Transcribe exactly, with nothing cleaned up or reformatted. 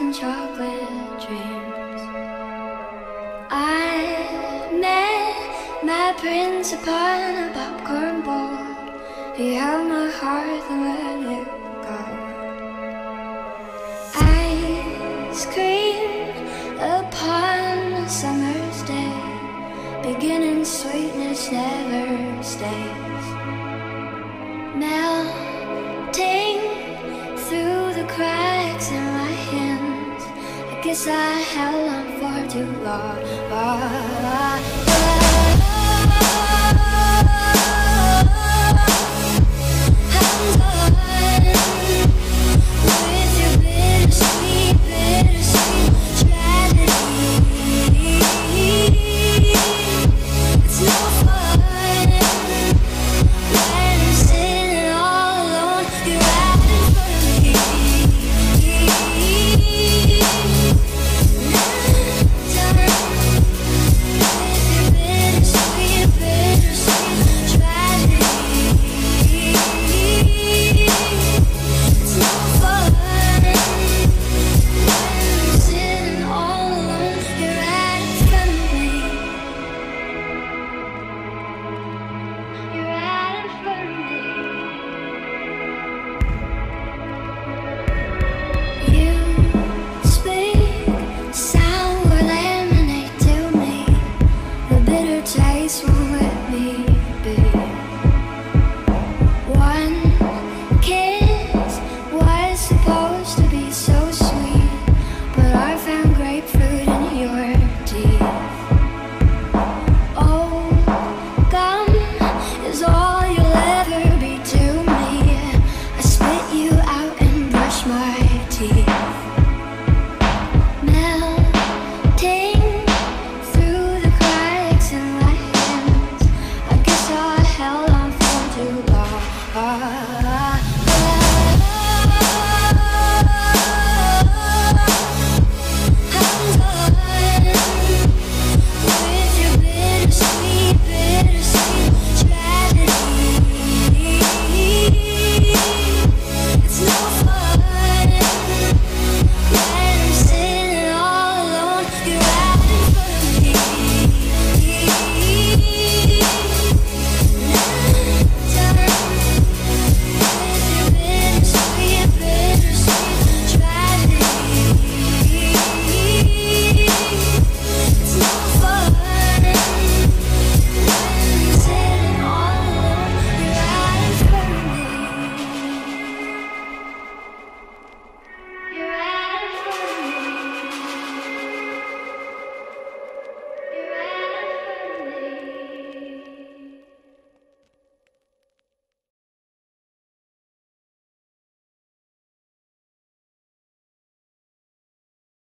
and chocolate dreams. I met my prince upon a popcorn ball. He held my heart and let it go. Ice cream upon a summer's day. Beginning sweetness never stays. Melting through the cracks in my hands. I guess I held on for too long.